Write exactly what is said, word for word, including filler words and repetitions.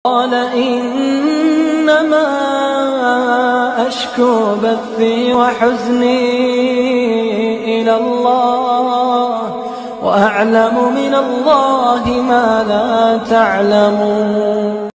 قال إنما أشكو بثي وحزني إلى الله وأعلم من الله ما لا تعلمون.